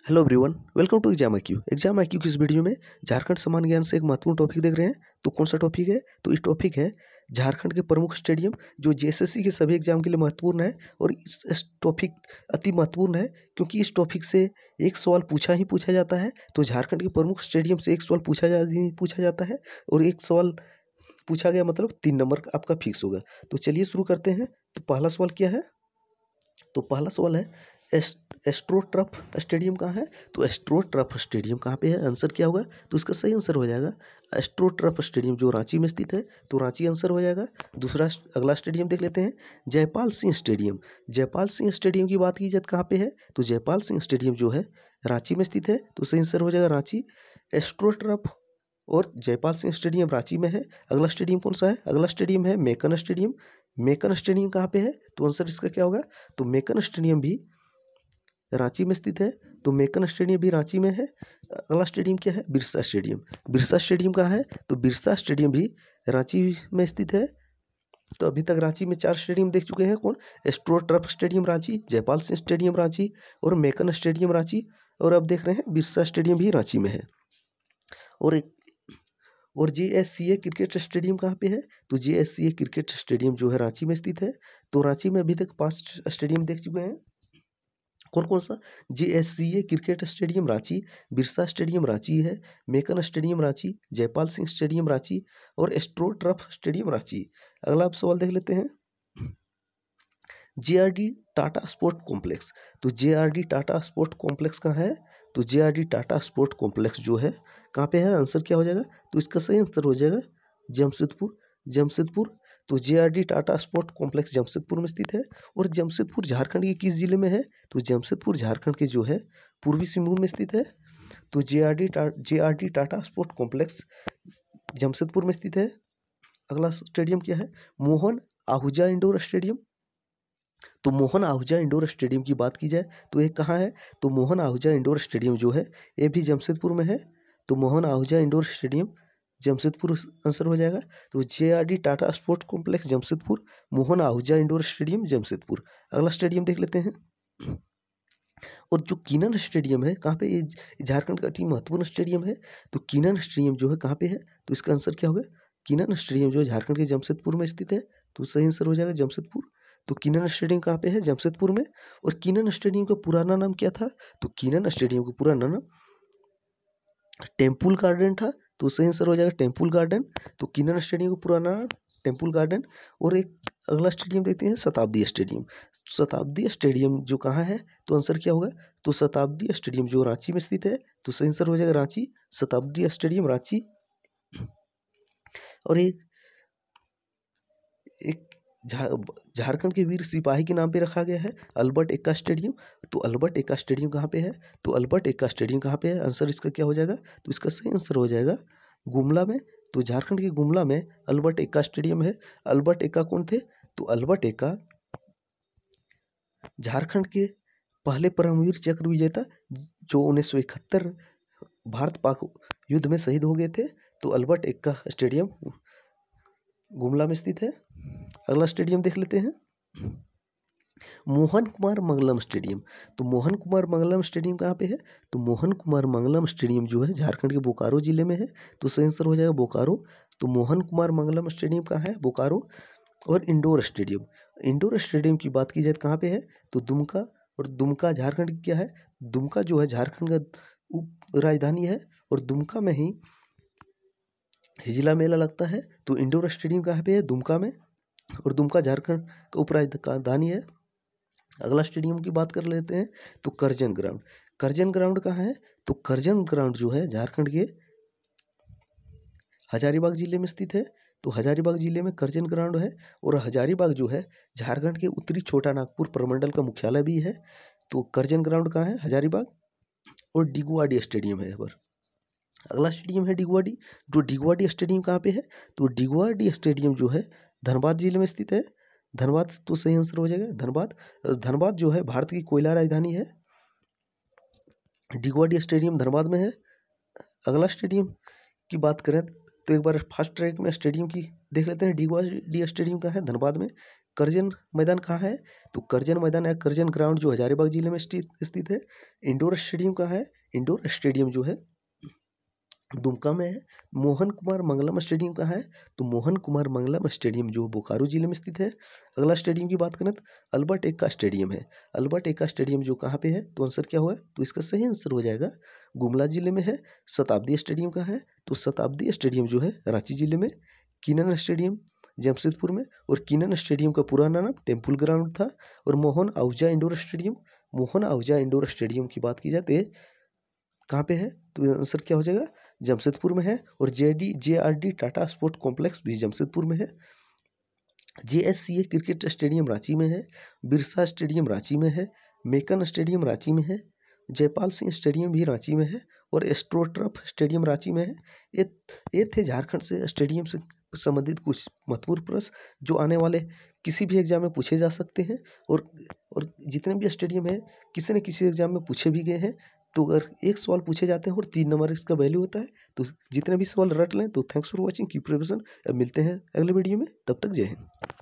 Hello everyone, welcome to exam I Q की इस video में झारखंड सामान्य ज्ञान से एक महत्वपूर्ण टॉपिक देख रहे हैं। तो कौन सा टॉपिक है? तो इस टॉपिक है झारखंड के प्रमुख स्टेडियम जो जेएसएससी के सभी एग्जाम के लिए महत्वपूर्ण है। और इस टॉपिक अति महत्वपूर्ण है क्योंकि इस टॉपिक से एक सवाल पूछा जाता है। तो झारखंड के प्रमुख स्टेडियम से एक सवाल पूछा जाता है और एक सवाल पूछा गया मतलब 3 नंबर आपका फिक्स होगा। तो चलिए शुरू करते हैं। तो पहला सवाल क्या है? तो पहला सवाल है एस्ट्रोटर्फ स्टेडियम कहाँ है? तो एस्ट्रोटर्फ स्टेडियम कहाँ पे है? आंसर क्या होगा? तो इसका सही आंसर हो जाएगा एस्ट्रोटर्फ स्टेडियम जो रांची में स्थित है। तो रांची आंसर हो जाएगा। दूसरा अगला स्टेडियम देख लेते हैं, जयपाल सिंह स्टेडियम। जयपाल सिंह स्टेडियम की बात की जाए कहाँ पे है? तो जयपाल सिंह स्टेडियम जो है रांची में स्थित है। तो सही आंसर हो जाएगा रांची। एस्ट्रोटर्फ और जयपाल सिंह स्टेडियम रांची में है। अगला स्टेडियम कौन सा है? अगला स्टेडियम है मेकन स्टेडियम। मेकन स्टेडियम कहाँ पे है? तो आंसर इसका क्या होगा? तो मेकन स्टेडियम भी रांची में स्थित है। तो मेकन स्टेडियम भी रांची में है। अगला स्टेडियम क्या है? बिरसा स्टेडियम। बिरसा स्टेडियम कहाँ है? तो बिरसा स्टेडियम भी रांची में स्थित है। तो अभी तक रांची में 4 स्टेडियम देख चुके हैं। कौन? Astroturf stadium Ranchi, Jaipal Singh stadium Ranchi और मेकन स्टेडियम रांची। और अब देख रहे हैं बिरसा स्टेडियम भी रांची में है। और जेएससीए क्रिकेट स्टेडियम कहाँ पे है? तो जेएससीए क्रिकेट स्टेडियम जो है रांची में स्थित है। तो रांची में अभी तक 5 स्टेडियम देख चुके हैं। कौन कौन सा? JSCA cricket stadium Ranchi, Birsa stadium Ranchi है, मेकन स्टेडियम रांची, जयपाल सिंह स्टेडियम रांची और एस्ट्रोटर्फ स्टेडियम रांची। अगला आप सवाल देख लेते हैं, जेआरडी टाटा स्पोर्ट कॉम्प्लेक्स। तो जेआरडी टाटा स्पोर्ट कॉम्प्लेक्स कहाँ है? तो जेआरडी टाटा स्पोर्ट कॉम्प्लेक्स जो है कहाँ पे है? आंसर क्या हो जाएगा? तो इसका सही आंसर हो जाएगा जमशेदपुर। जमशेदपुर। तो JRD Tata sport complex Jamshedpur में स्थित है। और जमशेदपुर झारखंड के किस जिले में है? तो जमशेदपुर झारखंड के जो है पूर्वी सिंहभूम में स्थित है। तो JRD Tata sport complex Jamshedpur में स्थित है। अगला स्टेडियम क्या है? Mohan Ahuja indoor stadium. तो मोहन आहूजा इंडोर स्टेडियम की बात की जाए तो ये कहाँ है? तो मोहन आहूजा इंडोर स्टेडियम जो है ये भी जमशेदपुर में है। तो Mohan Ahuja indoor stadium Jamshedpur answer हो जाएगा। तो JRD Tata sports complex Jamshedpur, Mohan Ahuja indoor stadium Jamshedpur. अगला स्टेडियम देख लेते हैं। और जो कीनन स्टेडियम है कहाँ पे? ये झारखंड का अति महत्वपूर्ण स्टेडियम है। तो कीनन स्टेडियम जो है कहाँ पे है? तो इसका आंसर क्या होगा? कीनन स्टेडियम जो है झारखंड के जमशेदपुर में स्थित है। तो सही आंसर हो जाएगा जमशेदपुर। तो कीनन स्टेडियम कहाँ पे है? जमशेदपुर में। और कीनन स्टेडियम का पुराना नाम क्या था? तो कीनन स्टेडियम का पुराना नाम टेम्पल गार्डन था। तो सही आंसर हो जाएगा टेम्पल गार्डन। तो कीनन स्टेडियम का पुराना नाम टेम्पल गार्डन। और एक अगला स्टेडियम देखते हैं, शताब्दी स्टेडियम। शताब्दी स्टेडियम जो कहाँ है? तो आंसर क्या होगा? तो शताब्दी स्टेडियम जो रांची में स्थित है। तो सही आंसर हो जाएगा रांची, शताब्दी स्टेडियम रांची। और एक एक झारखंड के वीर सिपाही के नाम पे रखा गया है अल्बर्ट एक्का स्टेडियम। तो अल्बर्ट एक्का स्टेडियम कहाँ पे है? तो अल्बर्ट एक्का स्टेडियम कहाँ पे है? आंसर इसका क्या हो जाएगा? तो इसका सही आंसर हो जाएगा गुमला में। तो झारखंड के गुमला में अल्बर्ट एक्का स्टेडियम है। अल्बर्ट एक्का कौन थे? तो अल्बर्ट एक्का झारखंड के पहले परमवीर चक्र विजेता जो 1971 भारत पाक युद्ध में शहीद हो गए थे। तो अल्बर्ट एक्का स्टेडियम गुमला में स्थित है। अगला स्टेडियम देख लेते हैं, मोहन कुमार मंगलम स्टेडियम। तो मोहन कुमार मंगलम स्टेडियम कहाँ पे है? तो मोहन कुमार मंगलम स्टेडियम जो है झारखंड के बोकारो जिले में है। तो सही आंसर हो जाएगा बोकारो। तो मोहन कुमार मंगलम स्टेडियम कहाँ है? बोकारो। और इंडोर स्टेडियम की बात की जाए कहाँ पे है? तो दुमका। और दुमका झारखंड की क्या है? दुमका जो है झारखंड का उप राजधानी है। और दुमका में ही हिजला मेला लगता है। तो इंडोर स्टेडियम कहाँ पे है? दुमका में। और दुमका झारखंड का उपराजधानी है। अगला स्टेडियम की बात कर लेते हैं, तो करजन ग्राउंड। करजन ग्राउंड कहाँ है? तो करजन ग्राउंड जो है झारखंड के हजारीबाग जिले में स्थित है। तो हजारीबाग जिले में करजन ग्राउंड है। और हजारीबाग जो है झारखंड के उत्तरी छोटा नागपुर प्रमंडल का मुख्यालय भी है। तो करजन ग्राउंड कहाँ है? हजारीबाग। और डिगुवाडी स्टेडियम है यहाँ पर। अगला स्टेडियम है डिगुवाडी। जो डिगुवाडी स्टेडियम कहाँ पे है? तो डिगुवाडी स्टेडियम जो है धनबाद जिले में स्थित है। धनबाद तो सही आंसर हो जाएगा धनबाद। धनबाद जो है भारत की कोयला राजधानी है। डिगुवाडी स्टेडियम धनबाद में है। अगला स्टेडियम की बात करें तो एक बार फास्ट ट्रैक में स्टेडियम की देख लेते हैं। डिगुवाडी स्टेडियम का है धनबाद में। करजन मैदान कहाँ है? तो करजन मैदान या करजन ग्राउंड जो हजारीबाग जिले में स्थित है। इंडोर स्टेडियम कहाँ है? इंडोर स्टेडियम जो है दुमका में है। मोहन कुमार मंगलम स्टेडियम कहाँ है? तो मोहन कुमार मंगलम स्टेडियम जो बोकारो जिले में स्थित है। अगला स्टेडियम की बात करें तो अल्बर्ट एक्का स्टेडियम है। अल्बर्ट एक्का स्टेडियम जो कहाँ पे है? तो आंसर क्या हुआ? तो इसका सही आंसर हो जाएगा गुमला जिले में है। शताब्दी स्टेडियम कहाँ है? तो शताब्दी स्टेडियम जो है रांची जिले में। किनन स्टेडियम जमशेदपुर में, और किनन स्टेडियम का पुराना नाम टेम्पल ग्राउंड था। और Mohan Ahuja indoor stadium, Mohan Ahuja indoor stadium की बात की जाती है कहाँ पे है? तो आंसर क्या हो जाएगा? जमशेदपुर में है। और JRD टाटा स्पोर्ट कॉम्प्लेक्स भी जमशेदपुर में है। JSCA क्रिकेट स्टेडियम रांची में है। बिरसा स्टेडियम रांची में है। मेकन स्टेडियम रांची में है। जयपाल सिंह स्टेडियम भी रांची में है। और एस्ट्रोटर्फ स्टेडियम रांची में है। ये थे झारखंड से स्टेडियम से संबंधित कुछ महत्वपूर्ण प्रश्न जो आने वाले किसी भी एग्जाम में पूछे जा सकते हैं। और जितने भी स्टेडियम है किसी न किसी एग्जाम में पूछे भी गए हैं। तो अगर एक सवाल पूछे जाते हैं और 3 नंबर इसका वैल्यू होता है, तो जितने भी सवाल रट लें। तो thanks for watching, keep revision. अब मिलते हैं अगले वीडियो में, तब तक जय हिंद।